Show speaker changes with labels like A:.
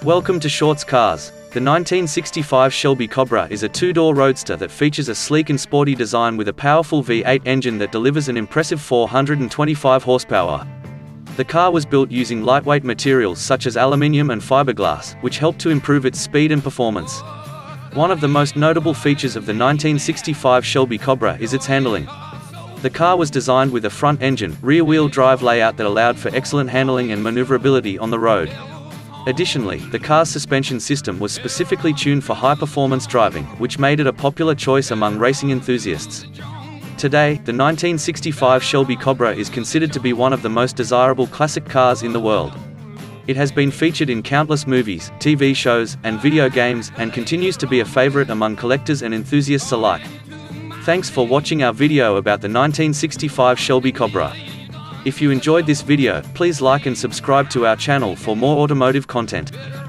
A: Welcome to Shorts Cars. The 1965 Shelby Cobra is a two-door roadster that features a sleek and sporty design with a powerful V8 engine that delivers an impressive 425 horsepower. The car was built using lightweight materials such as aluminium and fiberglass, which helped to improve its speed and performance. One of the most notable features of the 1965 Shelby Cobra is its handling. The car was designed with a front-engine, rear-wheel drive layout that allowed for excellent handling and maneuverability on the road. Additionally, the car's suspension system was specifically tuned for high-performance driving, which made it a popular choice among racing enthusiasts. Today, the 1965 Shelby Cobra is considered to be one of the most desirable classic cars in the world. It has been featured in countless movies, TV shows, and video games, and continues to be a favorite among collectors and enthusiasts alike. Thanks for watching our video about the 1965 Shelby Cobra. If you enjoyed this video, please like and subscribe to our channel for more automotive content.